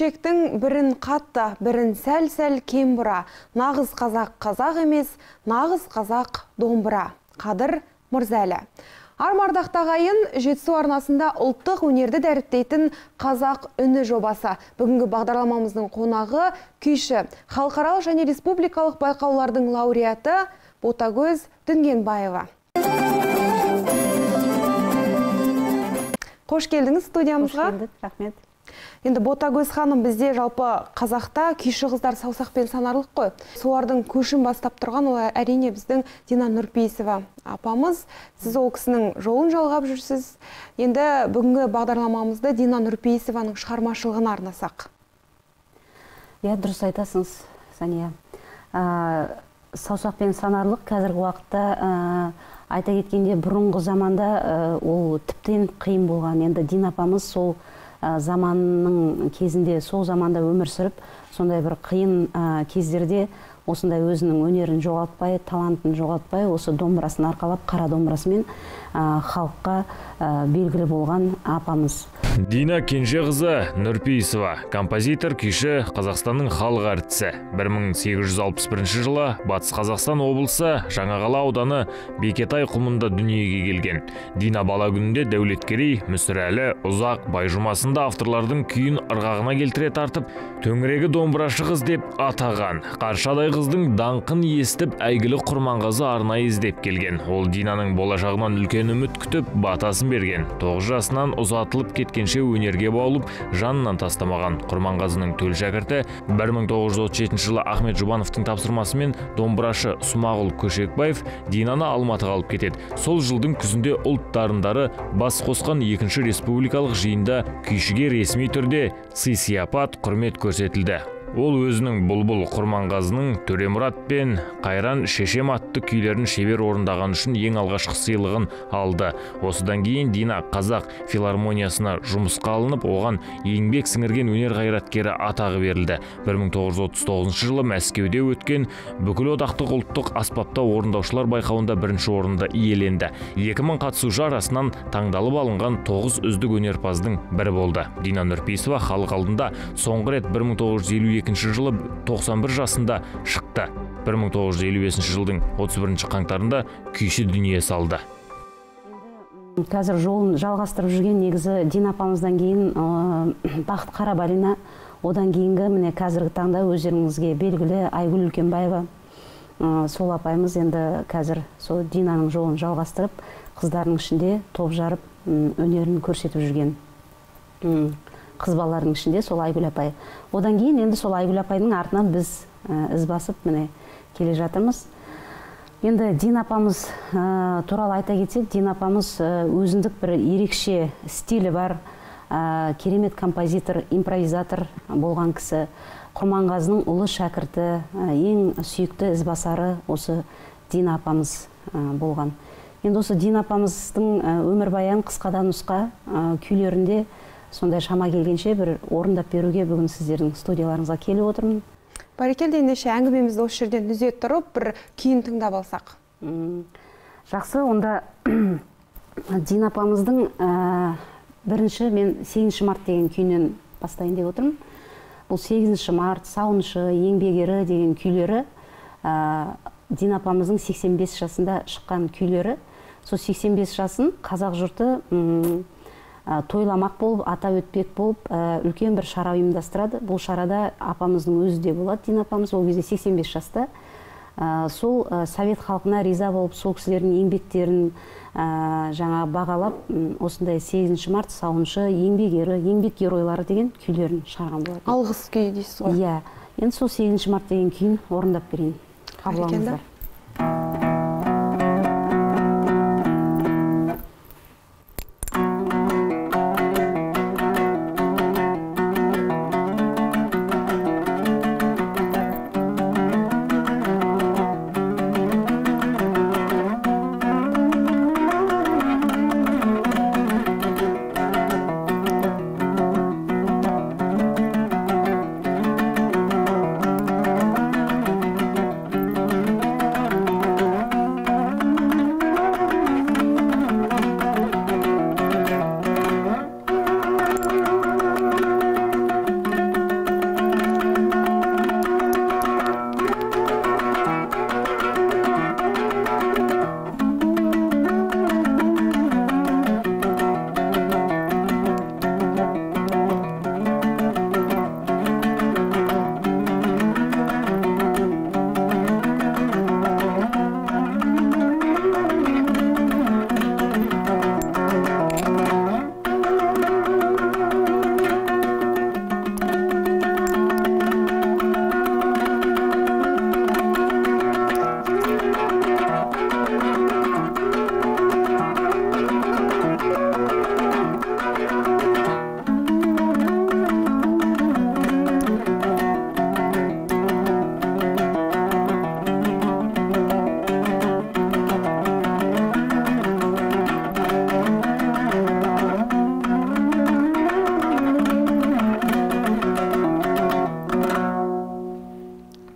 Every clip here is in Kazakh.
Көшектің бірін қатты, бірін сәл-сәл кем бұра. Нағыз қазақ қазақ емес, нағыз қазақ домбыра. Қадыр Мырзәлі. Армардақтағайын Жетісу арнасында ұлттық өнерді дәріптейтін қазақ үні жобасы. Бүгінгі бағдарламамыздың қонағы күйші, халықаралық және республикалық байқаулардың лауреаты Ботагөз Дүнгенбаева. Қош келдіңіз студиямызға. Қош келдік, рахмет. Енді Ботагөз ханым, бізде жалпы қазақта күйші қыздар саусақпен санарлық қой. Солардың көшін бастап тұрған ол әрине біздің Дина Нұрпейісова апамыз. Сіз ол кісінің жолын жалғап жүрсіз. Енді бүгінгі бағдарламамызды Дина Нұрпейісованың шығармашылығына арнасақ. Дұрыс айтасыңыз, Сания. Саусақпен санарлық қазіргі уақытта айта кеткенде бұрынғы заманда ол тіптен қиын болған. Енді Дина апамыз сол заманның кезінде, сол заманда өмір сүріп, сондай бір қиын кездерде осындай өзінің өнерін жоғалтпай, талантын жоғалтпай, осы домбырасын арқалап, қара домбырасымен халыққа белгілі болған апамыз. Дина Кенжеқызы Нұрпейісова, композитор, күйші, Қазақстанның халық әртісі. 1861 жылы Батыс Қазақстан облысы Жаңақала ауданы Бекетай құмында дүниеге келген. Дина бала күнінде Дәулеткерей, Мүсірәлі, Ұзақ, Байжұмасында авторлардың күйін ырғағына келтіре тартып, төңірегі домбырашы қыз деп атаған. Қаршадай қыздың даңқын естіп, әйгілі Құрманғазы арнайы іздеп келген. Ол Динаның болашағынан үлкен үміт күтіп, батасын берген. 9 жасынан ұзатылып кеткенше өнерге баулып, жанынан тастамаған Құрманғазының төл шәкірті 1937 жылы Ахмет Жұбановтың тапсырмасымен домбырашы Смағұл Көшекбаев Динаны Алматыға алып кетеді. Сол жылдың күзінде ұлт дарындары бас қосқан 2-ші республикалық жиында күйшіге ресми түрде сый-сияпат, құрмет көрсетілді. Ол өзінің Бұлбұл Құрманғазының Төремұрат пен Қайран шешем атты күйлерін шебер орындаған үшін ең алғашқы сыйлығын алды. Осыдан кейін Дина қазақ филармониясына жұмысқа алынып, оған еңбек сіңірген өнер қайраткері атағы берілді. 1939 жылы Мәскеуде өткен бүкілодақтық ұлттық аспапта орындаушылар байқауында 1-ші орынды иеленді. 2000 қатысушы арасынан таңдалып алынған 9 үздік өнерпаздың бірі болды. Дина Нұрпейісова халық алдында соңғы рет 1952 жылы 91 жасында шықты. 1955 жылдың 31 қаңтарында күйші дүние салды. Қазір жолын жалғастырып жүрген негізі Дина апамыздан кейін Бақыт Қарабалина, одан кейінгі міне қазіргі таңда өздеріңізге белгілі Айгүл Үлкенбаева, сол апайымыз енді қазір сол Динаның жолын жалғастырып, қыздарының ішінде топ жарып өнерін көрсетіп жүрген. Қыз балалардың ішінде сол Айгүл апай. Одан кейін енді сол Айгүл апайдың артынан біз із басып міне келе жатырмыз. Енді Дина апамыз туралы айта кетсек, Дина апамыз өзіндік бір ерекше стилі бар, керемет композитор, импровизатор болған кісі. Құрманғазының ұлы шәкірті, ең сүйікті ізбасары осы Дина апамыз болған. Енді осы Дина апамыздың өмірбаян қысқадан нұсқа күйлерінде сондай шама келгенше бір орындап беруге бүгін сіздердің студияларыңызға келіп отырмын. Бәрекелді, ендеше әңгімемізді осы жерден үзе тұрып, бір күйін тыңдап алсақ. Жақсы, онда Дина апамыздың бірінші мен 8 март деген күйінен бастайын деп отырмын. Бұл 8 март, сауыншы, еңбек ері деген күйлері Дина апамыздың 85 жасында шыққан күйлері. Сол 85 жасын қазақ жұрты тойламақ болып, атап өтпек болып, үлкен бір шара ұйымдастырады. Бұл шарада апамыздың өзі де болады. Дина апамыз ол кезде 85 жаста. Сол совет халқына риза болып, сол кісілердің еңбектерін жаңа бағалап, осындай 8 март, сауыншы, еңбек ері, еңбек геройлары деген күйлерін шығарған болады. Алғыс күй дейсіз ғой. Иә, енді сол 8 март деген күйін орындап берейін. Қабылыңыздар.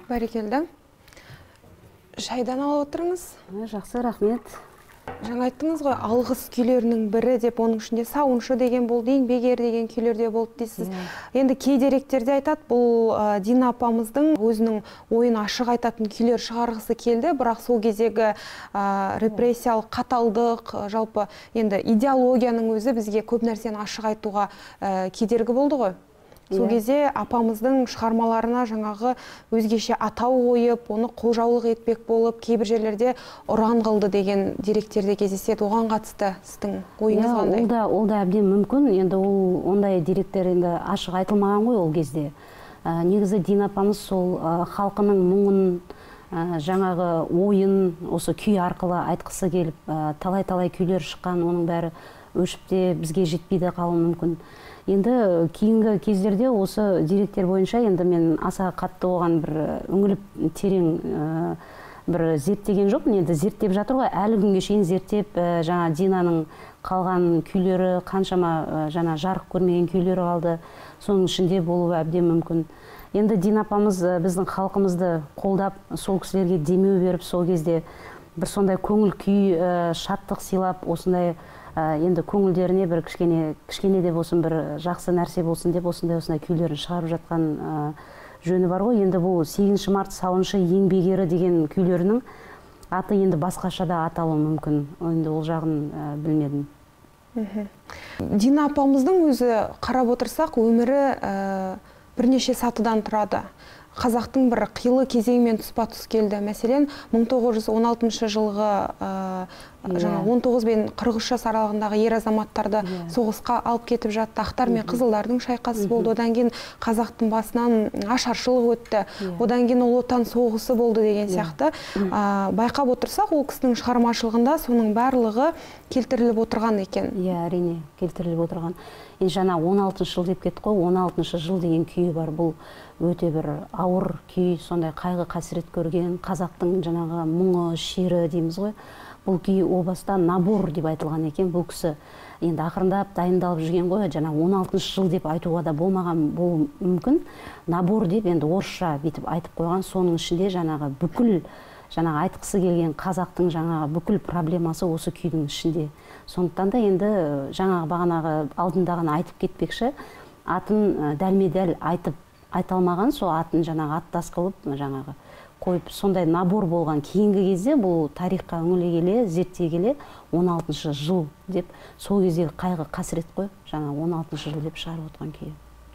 Бәрекелді. Шайдан алып отырыңыз. Жақсы, рахмет. Жаңа айттыңыз ғой, алғыс күйлерінің бірі деп, оның ішінде сауыншы деген болды, еңбек деген күйлер де болды дейсіз. Енді кей деректерде айтады, бұл Дина апамыздың өзінің ойын ашық айтатын күйлер шығарғысы келді, бірақ сол кездегі репрессиялық қаталдық, жалпы енді идеологияның өзі бізге көп нәрсені ашық айтуға кедергі болды ғой. Сол кезде апамыздың шығармаларына жаңағы өзгеше атау қойып, оны қолжаулық етпек болып, кейбір жерлерде ұран қылды деген деректерде кездеседі. Оған қатысты сіздің ойыңыз қандай? Ол да әбден мүмкін. Енді ондай деректер енді ашық айтылмаған ғой ол кезде. Негізі Дина апамыз сол халқының мұңын, жаңағы ойын осы күй арқылы айтқысы келіп, талай-талай күйлер шыққан, оның бәрі өшіп те бізге жетпейді қалуы мүмкін. Енді кейінгі кездерде осы деректер бойынша енді мен аса қатты оған бір үңіліп терең бір зерттеген жоқпын. Енді зерттеп жатыр ғой, әлі күнге шейін зерттеп, жаңа Динаның қалған күйлері, қаншама жаңа жарық көрмеген күйлері қалды, соның ішінде болуы әбден мүмкін. Енді Дина апамыз біздің халқымызды қолдап, сол кісілерге демеу беріп, сол кезде бір сондай көңіл күй, шаттық сыйлап, осындай енді көңілдеріне бір кішкене де болсын бір жақсы нәрсе болсын деп осындай күйлерін шығарып жатқан жөні бар ғой. Енді бұл 8 март сауыншы еңбек деген күйлерінің аты енді басқаша да аталуы мүмкін. Енді ол жағын білмедім. Дина апамыздың өзі қарап отырсақ, өмірі бірнеше сатыдан тұрады. Қазақтың бір қилы кезеңмен тұспа-тұс келді. Мәселен, 1916 жылғы 19 бен 43 жас аралығындағы ер азаматтарды соғысқа алып кетіп жатты. Ақтар мен қызылдардың шайқасы болды. Одан кейін қазақтың басынан ашаршылық өтті. Одан кейін Ұлы Отан соғысы болды деген сияқты. Байқап отырсақ, ол кісінің шығармашылығында соның барлығы келтіріліп отырған екен. Әрине, келтіріліп отырған. Жаңа 16 жыл деп кеттік қой, 16 жыл деген күйі бар. Бұл өте бір ауыр күй, сондай қайғы қасірет көрген қазақтың жаңағы мұңы, шері дейміз ғой. Бұл күй о баста набор деп айтылған екен. Бұл кісі енді ақырындап дайындалып жүрген ғой, жаңа 16 жыл деп айтуға да болмаған болуы мүмкін. Набор деп енді орысша бүйтіп айтып қойған, соның ішінде жаңағы бүкіл жаңағы айтқысы келген қазақтың жаңағы бүкіл проблемасы осы күйдің ішінде. Сондықтан да енді жаңағы бағанағы алдындағын айтып кетпекші, атын дәлме-дәл айта алмаған, сол атын жаңағы аттас қылып жаңағы қойып, сондай набор болған. Кейінгі кезде бұл тарихқа үңіле келе, зерттей келе 16 жыл деп, сол кездегі қайғы қасірет қой, жаңа 16 жыл деп шығарып отқан күйі.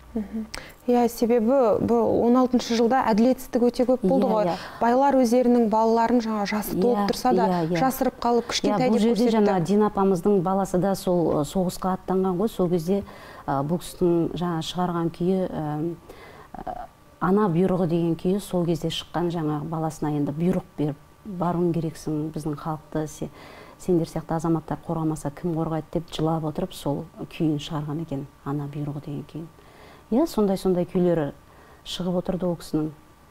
Себебі 16 жылда әділетсіздік өте көп болды ғой. Байлар өздерінің балаларын жаңа жасы толып тұрса да жасырып қалып кішкентай деп көрсетті. Жаңа Дина апамыздың баласы да сол соғысқа аттанған ғой. Сол кезде бұл кісінің жаңа шығарған күйі ана бұйрығы деген күйі сол кезде шыққан, жаңа баласына енді бұйрық беріп, баруың керексің, біздің халықты сендер сияқты азаматтар қорғамаса кім қорғайды деп жылап отырып, сол күйін шығарған екен, ана бұйрығы деген күйін. Сондай күйлері шығып отырды ол кісінің.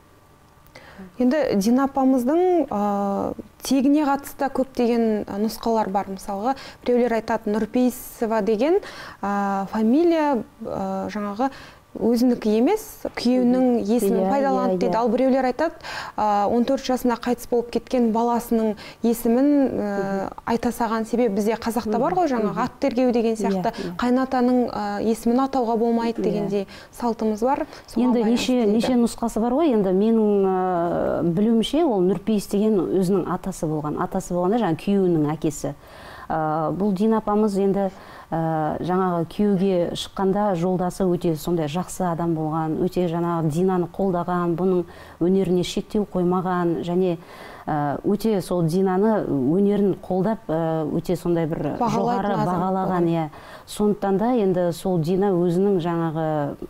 Енді Дина апамыздың тегіне қатысты көптеген нұсқалар бар. Мысалға, біреулер айтады, Нұрпейісова деген фамилия жаңағы өзінікі емес, күйеуінің есімін пайдаланды дейді. Ал біреулер айтады, 14 жасында қайтыс болып кеткен баласының есімін айта саған. Себебі бізде қазақта бар ғой, жаңағы ат тергеу деген сияқты, қайнатаның есімін атауға болмайды дегендей салтымыз бар. Енді неше нұсқасы бар ғой, енді менің білуімше ол Нұрпейіс деген өзінің атасы болған. Атасы болғанда жаңағы күйеуінің әкесі. Бұл Дина апамыз енді жаңағы күйеуге шыққанда жолдасы өте сондай жақсы адам болған, өте жаңағы Динаны қолдаған, бұның өнеріне шектеу қоймаған, және өте сол Динаны өнерін қолдап, өте сондай бір жоғары бағалаған. Сондықтан да енді сол Дина өзінің жаңағы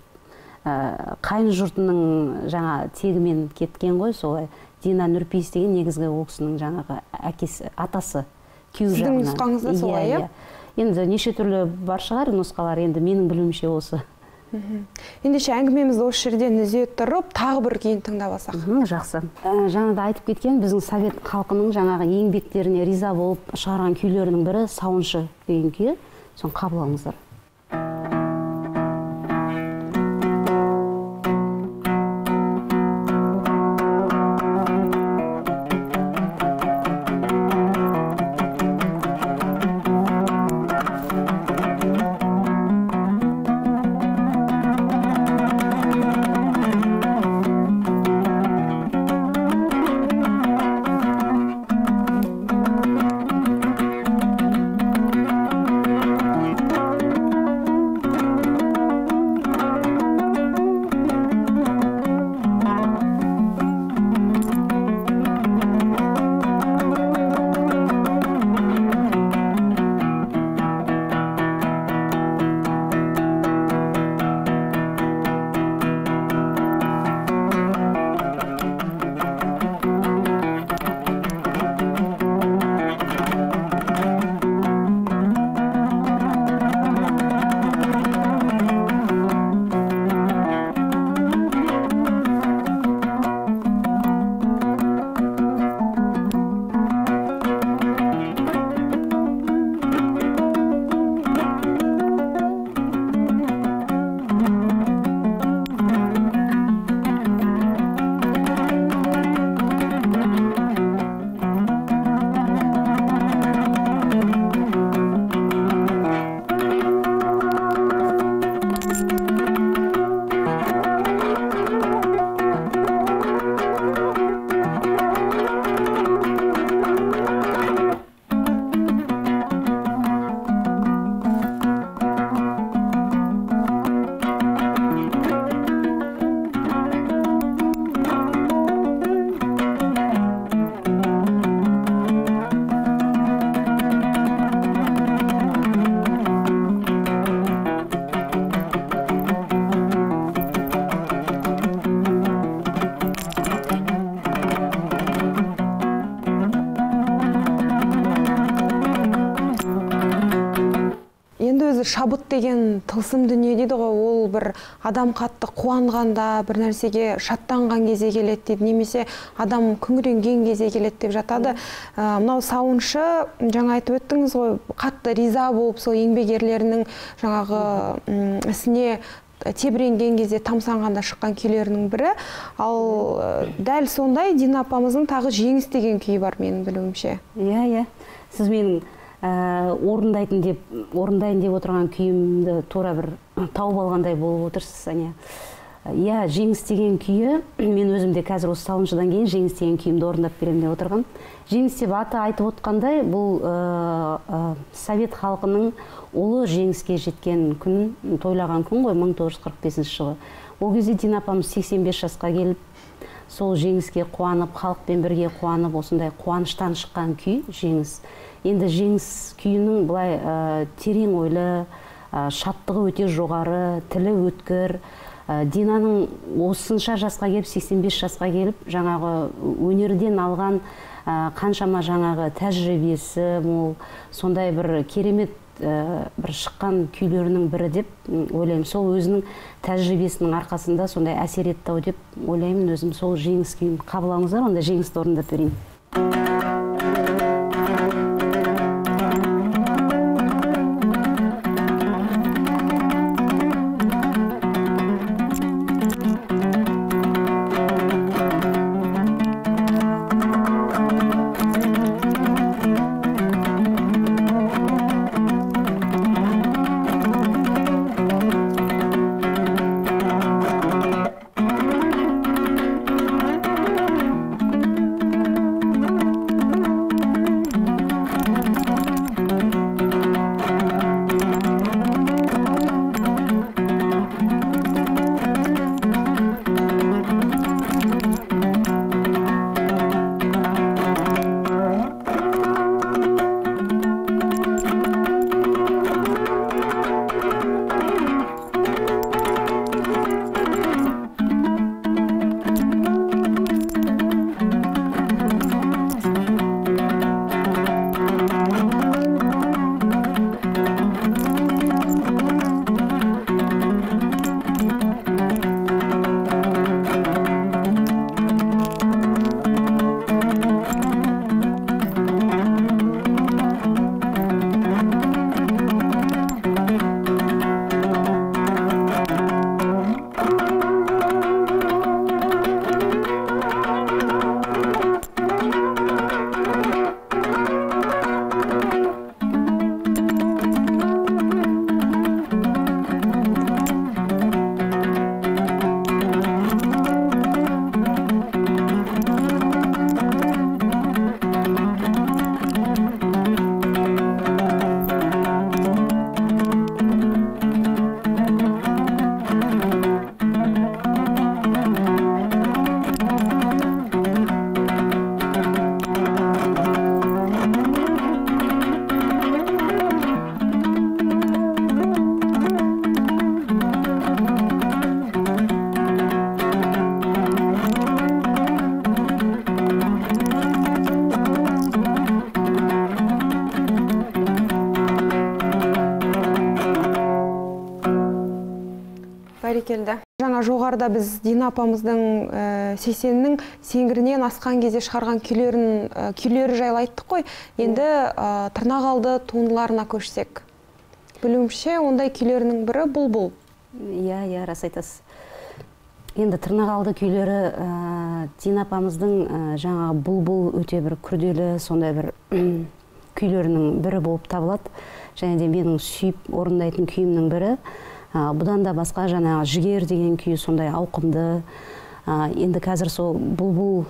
қайын жұртының жаңа тегімен кеткен ғой, солай. Дина Нұрпейіс деген негізгі ол кісінің жаңағы әкесі, атасы. Сіздің нұсқаңызда солай, Енді неше түрлі бар шығар нұсқалар, енді менің білуімше осы. Ендеше әңгімемізді осы жерден үзе тұрып, тағы бір күйін тыңдап алсақ. Жақсы. Жаңада айтып кеткен біздің совет халқының жаңағы еңбектеріне риза болып шығарған күйлерінің бірі сауыншы деген күйі. Соны қабыл алыңыздар. шабыт деген тылсым дүние дейді ғой, ол бір адам қатты қуанғанда, бір нәрсеге шаттанған кезде келеді дейді, немесе адам күңіренген кезде келеді деп жатады. Мынау сауыншы, жаңа айтып өттіңіз ғой, қатты риза болып сол еңбек ерлерінің жаңағы ісіне тебіренген кезде тамсанғанда шыққан күйлерінің бірі. Ал дәл сондай Дина апамыздың тағы жеңіс деген күйі бар менің білуімше. Иә, сіз менің орындайын деп отырған күйімді тура бір тауып алғандай болып отырсыз, Аня. Иә, жеңіс деген күйі, мен өзімде қазір осы сауыншыдан кейін жеңіс деген күйімді орындап беремін деп отырған. Жеңіс деп аты айтып отқандай, бұл Совет халқының ұлы жеңіске жеткен күн, тойлаған күн ғой, 1945 жылы. Ол кезде Дина апамыз 85 жасқа келіп, сол жеңіске қуанып, халықпен бірге қуанып, осындай қуаныштан шыққан күй жеңіс. Енді жеңіс күйінің бұлай терең ойлы, шаттығы өте жоғары, тілі өткір. Динаның осынша жасқа келіп, 85 жасқа келіп, жаңағы өнерден алған қаншама жаңағы тәжірибесі мол, сондай бір керемет бір шыққан күйлерінің бірі деп ойлаймын. Сол өзінің тәжірибесінің арқасында сондай әсер етті ау деп ойлаймын. Өзім сол жеңіс күйін қабыл алыңыздар, онда жеңісті орындап берейін. Бәрекелді. Жаңа жоғарыда біз Дина апамыздың 80-нің сеңгірінен асқан кезде шығарған күйлері жайлы айттық қой. Енді Тырнақалды туындыларына көшсек. Білуімше, ондай күйлерінің бірі бұлбұл. Иә, рас айтасыз. Енді Тырнақалды күйлері Дина апамыздың жаңа бұлбұл өте бір күрделі, сондай бір күйлерінің бірі болып табылады. Және де менің сүйіп орындайтын күйімнің бірі. Бұдан да басқа жаңа жігер деген күй сондай ауқымды. Енді қазір сол бұлбұл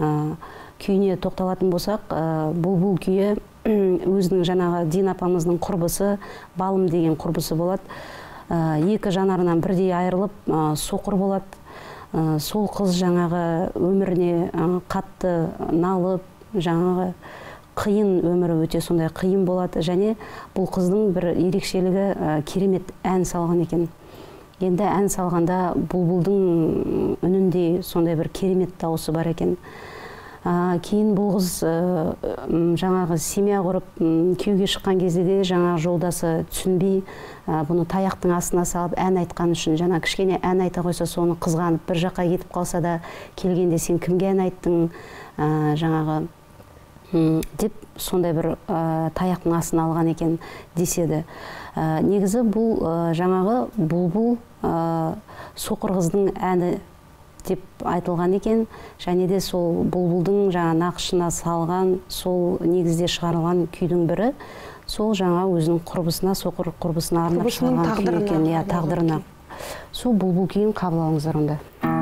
күйіне тоқталатын болсақ, бұлбұл күйі өзінің жаңағы Дина апамыздың құрбысы, балым деген құрбысы болады. Екі жанарынан бірдей айырылып, соқыр болады. Сол қыз жаңағы өміріне қатты налып, жаңағы қиын өмірі өте сондай қиын болады. Және бұл қыздың бір ерекшелігі керемет ән салған екен. Енді ән салғанда бұлбұлдың үнінде сондай бір керемет дауысы бар екен. Кейін бұл қыз жаңағы семья құрып күйеуге шыққан кезде де жаңағы жолдасы түсінбей бұны таяқтың астына салып ән айтқан үшін, жаңа кішкене ән айта қойса соны қызғанып бір жаққа кетіп қалса да келгенде сен кімге ән айттың жаңағы деп сондай бір таяқтың астына алған екен деседі. Негізі бұл жаңағы бұлбұл соқыр қыздың әні деп айтылған екен, және де сол бұлбұлдың жаңа нақышына салған сол негізде шығарылған күйдің бірі сол жаңа өзінің құрбысына, соқыр құрбысына арнап шығарған күй екен, тағдырына. Сол бұлбұл күйін қабыл алыңыздар онда.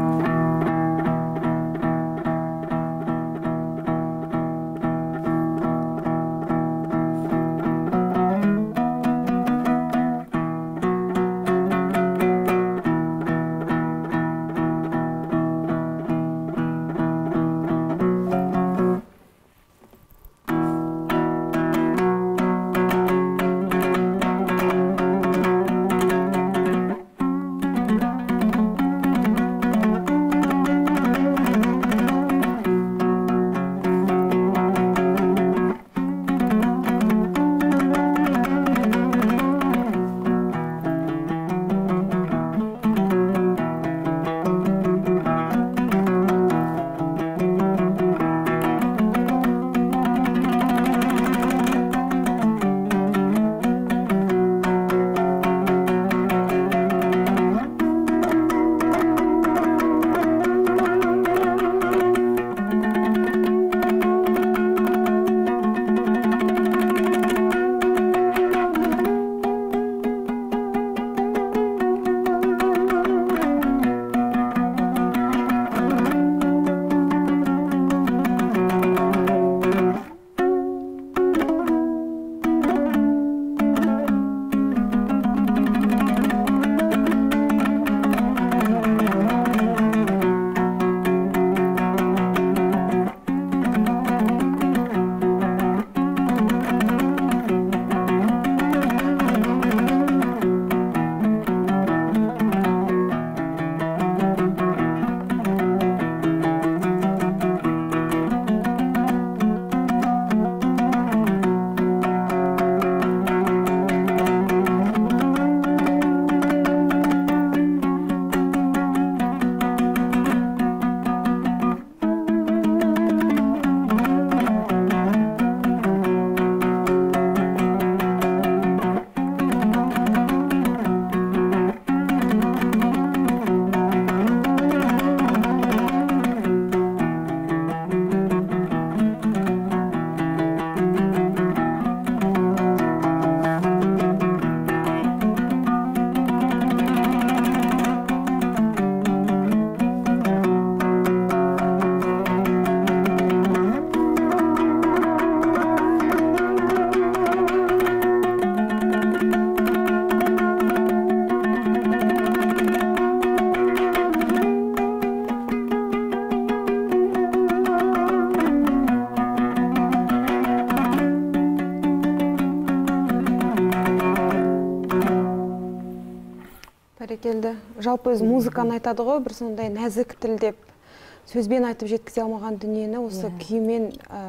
Бәрекелді. Жалпы өзі музыканы айтады ғой, бір сондай нәзік тіл деп сөзбен айтып жеткізе алмаған дүниені осы күймен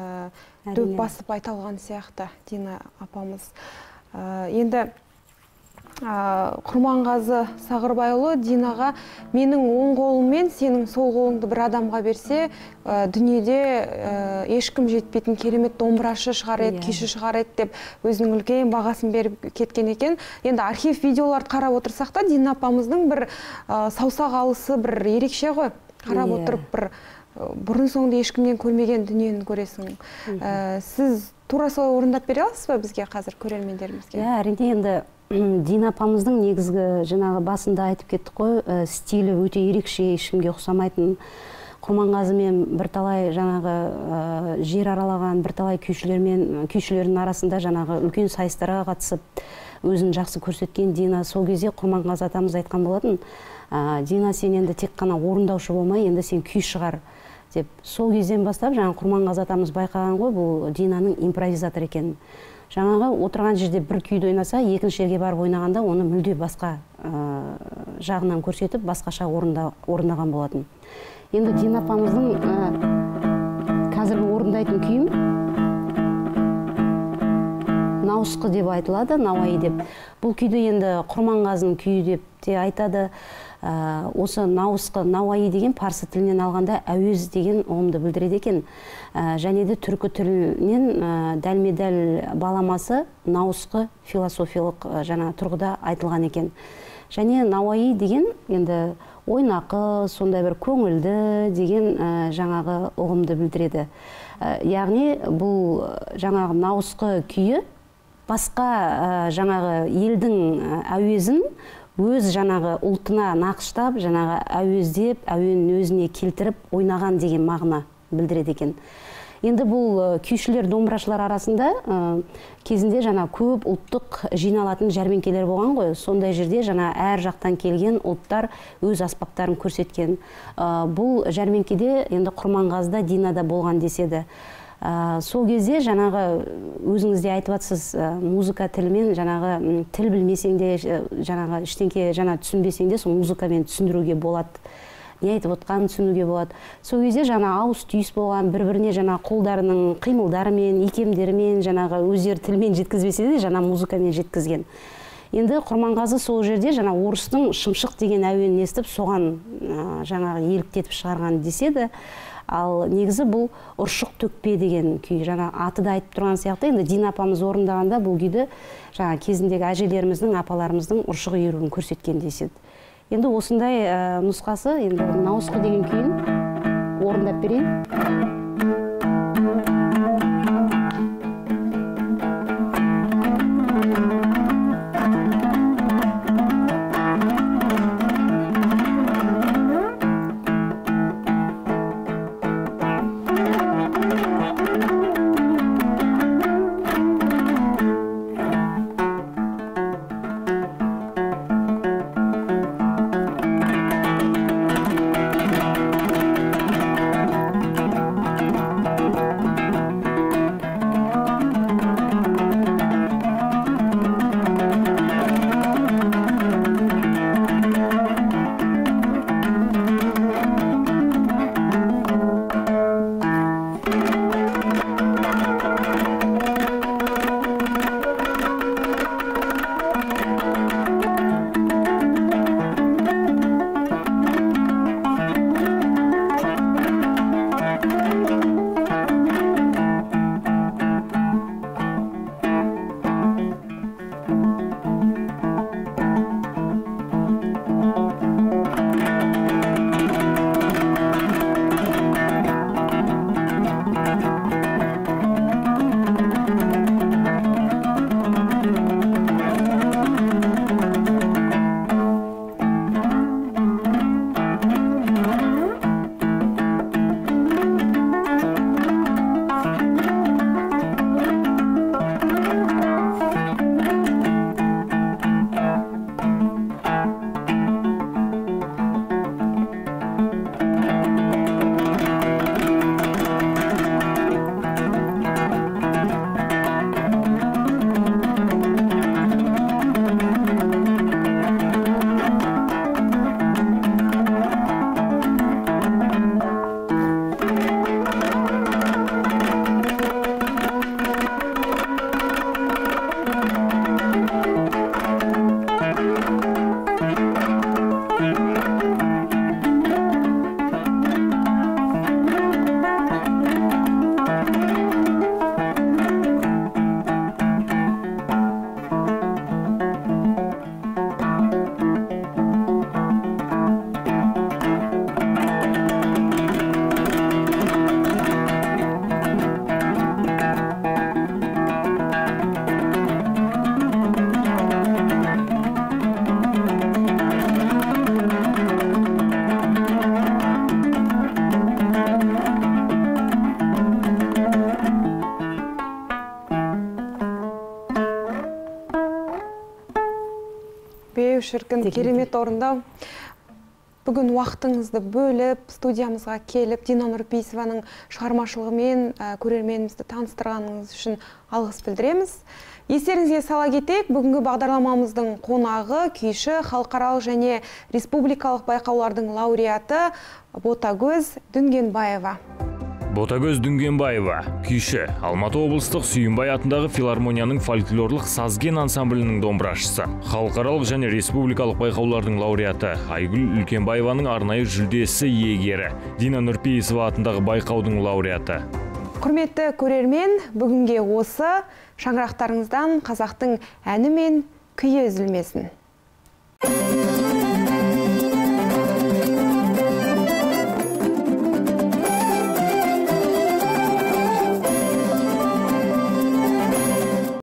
дөп басып айта алған сияқты Дина апамыз. Енді Құрманғазы Сағырбайұлы Динаға менің оң қолыммен сенің сол қолыңды бір адамға берсе, дүниеде ешкім жетпейтін керемет домбырашы шығар еді, күйші шығар еді деп өзінің үлкен бағасын беріп кеткен екен. Енді архив видеоларды қарап отырсақ та Дина апамыздың бір саусақ алысы бір ерекше ғой. Қарап отырып бір бұрын соңды ешкімнен көрмеген дүниені көресің. Сіз тура солай орындап бере аласыз ба бізге қазір көрермендерімізге? Әрине, енді Дина апамыздың негізгі жаңағы басында айтып кеттік қой, стилі өте ерекше, ешкімге ұқсамайтын. Құрманғазымен бірталай жаңағы жер аралаған, бірталай күйшілердің арасында жаңағы үлкен сайыстарға қатысып, өзін жақсы көрсеткен Дина. Сол кезде Құрманғазы атамыз айтқан болатын, Дина, сен енді тек қана орындаушы болмай, енді сен күй шығар деп. Сол кезден бастап жаңағы Құрманғазы атамыз байқаған ғой, бұл Динаның импровизатор екенін. Жаңағы отырған жерде бір күйді ойнаса, екінші жерге барып ойнағанда оны мүлде басқа жағынан көрсетіп, басқаша орындаған болатын. Енді Дина апамыздың қазір қазір орындайтын күйім Наусқы деп айтылады, Науаи деп. Бұл күйді енді Құрманғазының күйі деп те айтады. Осы Наусқы, Науаи деген парсы тілінен алғанда әуез деген ұғымды білдіреді екен. Және де түркі тілінен дәлме-дәл баламасы Наусқы философиялық жаңа тұрғыда айтылған екен. Және Науаи деген енді ойнақы, сондай бір көңілді деген жаңағы ұғымды білдіреді. Яғни бұл жаңағы Наусқы күйі басқа жаңағы елдің әуезін өз жаңағы ұлтына нақыштап, жаңағы әуездеп, әуенін өзіне келтіріп ойнаған деген мағына білдіреді екен. Енді бұл күйшілер, домбырашылар арасында кезінде жаңа көп ұлттық жиналатын жәрмеңкелер болған ғой. Сондай жерде жаңа әр жақтан келген ұлттар өз аспаптарын көрсеткен. Бұл жәрмеңкеде енді Құрманғазда, Динада болған деседі. Сол кезде жаңағы өзіңізде айтып жатсыз, музыка тілімен жаңағы тіл білмесең де, жаңағы ештеңке жаңа түсінбесең де, сол музыкамен түсіндіруге болады. Не айтып отқанын түсінуге болады. Сол кезде жаңа ауыз түйіс болған, бір-біріне жаңа қолдарының қимылдарымен, икемдерімен, жаңағы өздері тілмен жеткізбесе де, жаңа музыкамен жеткізген. Енді Құрманғазы сол жерде жаңа орыстың Шымшық деген әуенін естіп, соған жаңағы еліктетіп шығарған деседі. Ал негізі бұл Ұршық төкпе деген күй. Жаңа аты да айтып тұрған сияқты, енді Дина апамыз орындағанда бұл күйді жаңа кезіндегі әжелеріміздің, апаларымыздың ұршық иіруін көрсеткен деседі. Енді осындай нұсқасы, енді Наусқы деген күйін орындап берейін. Шіркін, керемет орындау. Бүгін уақытыңызды бөліп, студиямызға келіп, Дина Нұрпейісованың шығармашылығымен көрерменімізді таныстырғаныңыз үшін алғыс білдіреміз. Естеріңізге сала кетейік, бүгінгі бағдарламамыздың қонағы күйші, халықаралық және республикалық байқаулардың лауреаты Ботагөз Дүнгенбаева. Ботагөз Дүнгенбаева, күйші, Алматы облыстық Сүйінбай атындағы филармонияның фольклорлық сазген ансамблінің домбырашысы, халықаралық және республикалық байқаулардың лауреаты, Айгүл Үлкенбаеваның арнайы жүлдесі иегері, Дина Нұрпейісова атындағы байқаудың лауреаты. Құрметті көрермен, бүгінге осы, шаңырақтарыңыздан қазақтың әні мен күйі үзілмесін.